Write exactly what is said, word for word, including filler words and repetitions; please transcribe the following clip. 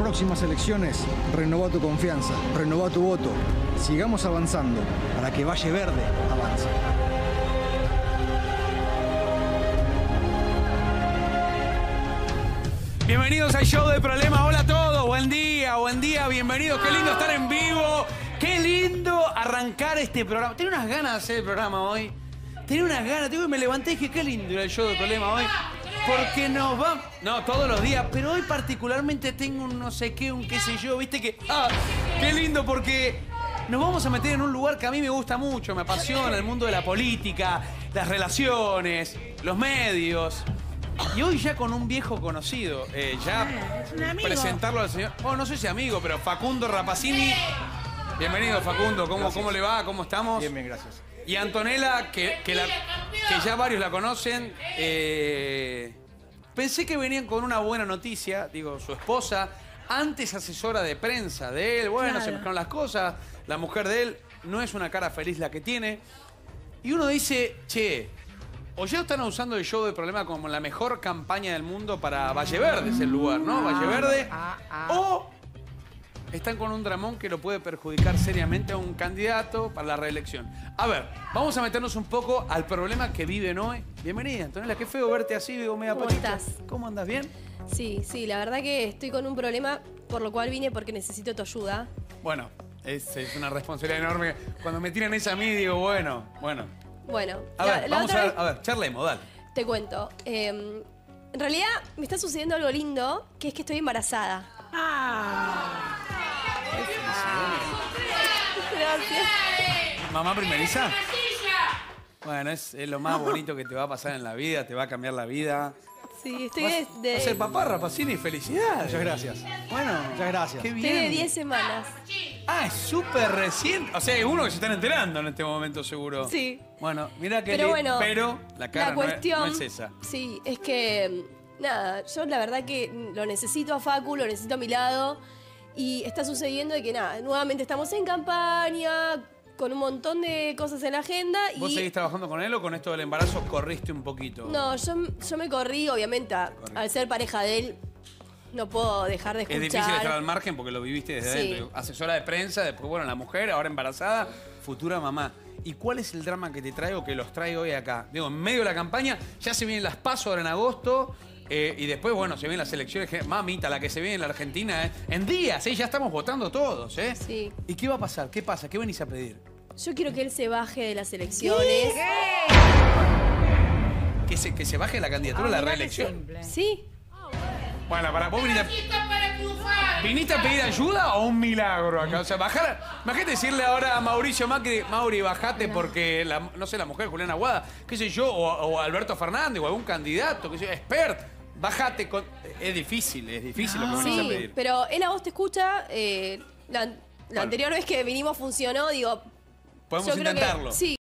próximas elecciones, renová tu confianza, renová tu voto. Sigamos avanzando para que Valle Verde avance. Bienvenidos al show de Problema. Hola a todos, buen día, buen día, bienvenidos. Qué lindo estar en vivo, qué lindo arrancar este programa. Tenía unas ganas de hacer el programa hoy. Tenía unas ganas, tengo que me levanté y dije, qué lindo era el show de Problema hoy. Porque nos va... No, todos los días, pero hoy particularmente tengo un no sé qué, un qué sé yo, viste que... Ah, qué lindo porque nos vamos a meter en un lugar que a mí me gusta mucho, me apasiona, el mundo de la política, las relaciones, los medios. Y hoy ya con un viejo conocido, eh, ya presentarlo al señor... Bueno, no sé si amigo, pero Facundo Rapacini. Bienvenido, Facundo. ¿Cómo, ¿Cómo le va? ¿Cómo estamos? Bien, bien, gracias. Y Antonella, que, que, la, que ya varios la conocen. Eh, pensé que venían con una buena noticia. Digo, su esposa, antes asesora de prensa de él. Bueno, claro, se mezclaron las cosas. La mujer de él no es una cara feliz la que tiene. Y uno dice, che... O ya están usando el show de Problema como la mejor campaña del mundo para Valle Verde, es el lugar, ¿no? Valle Verde. Ah, ah. O están con un dramón que lo puede perjudicar seriamente a un candidato para la reelección. A ver, vamos a meternos un poco al problema que viven hoy. Bienvenida, Antonella, qué feo verte así, digo, media ¿Cómo patita. estás? ¿Cómo andas? ¿Bien? Sí, sí, la verdad que estoy con un problema por lo cual vine porque necesito tu ayuda. Bueno, es, es una responsabilidad enorme. Cuando me tiran esa a mí, digo, bueno, bueno. Bueno, A la, ver, la vamos otra a ver, vez a ver, charlemos, dale. te cuento. Eh, en realidad me está sucediendo algo lindo, que es que estoy embarazada. Ah. Gracias. ¿Mamá primeriza? Bueno, es, es lo más bonito que te va a pasar en la vida, te va a cambiar la vida. Sí, estoy Vas de, a ser de, papá, Rapacini, felicidades. Muchas gracias. Bueno, Muchas gracias. qué estoy bien. de diez semanas. Ah, es súper reciente. O sea, hay uno que se están enterando en este momento, seguro. Sí. Bueno, mira que Pero li- bueno, pero la cara la no es- cuestión, no, es, esa. Sí, es que, nada, yo la verdad que lo necesito a Facu, lo necesito a mi lado. Y está sucediendo de que, nada, nuevamente estamos en campaña, con un montón de cosas en la agenda. ¿Vos y seguís trabajando con él o con esto del embarazo corriste un poquito? No, yo, yo me corrí, obviamente, a- al ser pareja de él, no puedo dejar de Es escuchar. difícil estar al margen porque lo viviste desde Sí. adentro. Asesora de prensa, después, bueno, la mujer, ahora embarazada, futura mamá. ¿Y cuál es el drama que te traigo, que los traigo hoy acá? Digo, en medio de la campaña, ya se vienen las PASO ahora en agosto. Eh, y después, bueno, se vienen las elecciones. Mamita, la que se viene en la Argentina, ¿eh? En días, ¿eh? Ya estamos votando todos, ¿eh? Sí. ¿Y qué va a pasar? ¿Qué pasa? ¿Qué venís a pedir? Yo quiero que él se baje de las elecciones. ¿Que se, que se baje la candidatura a la reelección? Sí. Bueno, para vos viniste a, ¿viniste a pedir ayuda o un milagro acá? O sea, bajar... Imagínate decirle ahora a Mauricio Macri, Mauri, bajate porque, la, no sé, la mujer Juliana Aguada, qué sé yo, o, o Alberto Fernández, o algún candidato, qué sé yo, expert, bajate con... Es difícil, es difícil lo que venís a Sí, pedir. pero él a vos te escucha. eh, la, la Bueno. anterior vez que vinimos funcionó, digo... Podemos yo creo que- intentarlo. sí.